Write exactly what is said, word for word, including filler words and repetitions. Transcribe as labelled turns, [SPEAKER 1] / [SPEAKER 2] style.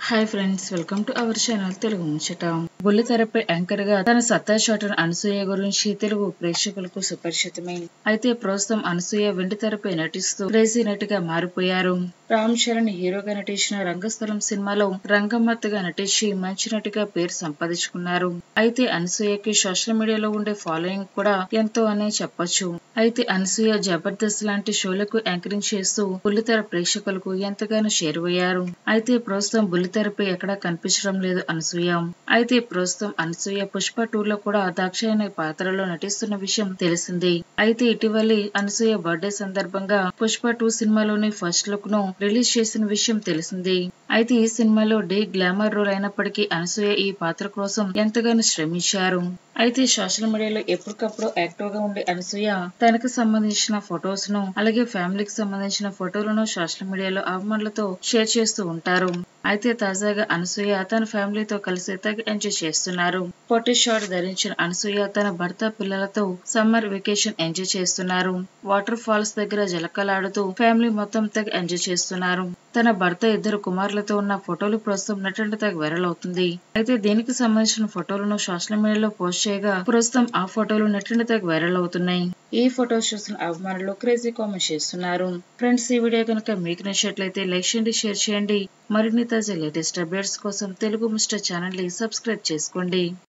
[SPEAKER 1] Hi friends, welcome to our channel Telugu Muchata. బుల్లితెరపై anchor గా తన సత్తా చాటున అనసూయ గురించి తెలుగు ప్రేక్షకులకు సుపరిచితమే. అయితే ప్రస్తుతం అనసూయ వెండితెరపై నటిస్తూ క్రేజీ నటిగా మారిపోయారు. రామ్ చరణ్ హీరోగా నటించిన రంగస్థలం సినిమాలో రంగమ్మత్తగా నటించి మంచి నటిగా పేరు సంపాదించుకున్నారు. అయితే అనసూయకి సోషల్ మీడియాలో ఉండే ఫాలోయింగ్ కూడా ఎంతో అనే చెప్పొచ్చు. అయితే అనసూయ జబర్దస్త్ లాంటి షోలకు యాంకరింగ్ చేస్తూ బుల్లితెర ప్రేక్షకులకు ఎంతగానో చేరువయ్యారు. అయితే ప్రస్తుతం బుల్లితెరపై ఎక్కడా కనిపించడం లేదు అనసూయ. అయితే ప్రస్తుతం అనసూయ పుష్ప టూ లో కూడా దాక్షాయణి పాత్రలో నటిస్తున్న విషయం తెలిసిందే. అయితే ఇటీవలి అనసూయ బర్త్డే సందర్భంగా పుష్ప టూ సినిమాలోని ఫస్ట్ లుక్ ను రిలీజ్ చేసిన విషయం తెలిసిందే. అయితే ఈ సినిమాలో డే గ్లామర్ రోల్ అయినప్పటికీ అనసూయ ఈ పాత్ర కోసం ఎంతగానో శ్రమించారు. అయితే సోషల్ మీడియాలో ఎప్పటికప్పుడు యాక్టివ్ గా ఉండే అనసూయ తనకు సంబంధించిన ఫొటోస్ ను అలాగే ఫ్యామిలీకి సంబంధించిన ఫోటోలను సోషల్ మీడియాలో అభిమానులతో షేర్ చేస్తూ ఉంటారు. అయితే తాజాగా అనసూయ తన ఫ్యామిలీతో కలిసి తెగ ఎంజాయ్ చేస్తున్నారు. పొట్టి షార్ట్ ధరించిన అనసూయ తన భర్త పిల్లలతో సమ్మర్ వెకేషన్ ఎంజాయ్ చేస్తున్నారు. వాటర్ ఫాల్స్ దగ్గర జలకలాడుతూ ఫ్యామిలీ మొత్తం తెగ ఎంజాయ్ చేస్తున్నారు. తన భర్త ఇద్దరు కుమారులతో ఉన్న ఫోటోలు ప్రస్తుతం నెట్టింట తెగ వైరల్ అవుతుంది. అయితే దీనికి సంబంధించిన ఫోటోలను సోషల్ మీడియాలో పోస్ట్ చేయగా ప్రస్తుతం ఆ ఫోటోలు నెట్టింట తెగ వైరల్ అవుతున్నాయి. ఈ ఫోటోస్ చూసిన అభిమానులు క్రేజీ కామెంట్స్ చేస్తున్నారు. ఫ్రెండ్స్, ఈ వీడియో కనుక మీకు నచ్చినట్లయితే లైక్ చేయండి, షేర్ చేయండి. మరిన్ని తాజా లేటెస్ట్ అప్డేట్స్ కోసం తెలుగు ముచ్చట ఛానల్ ని సబ్స్క్రైబ్ చేసుకోండి.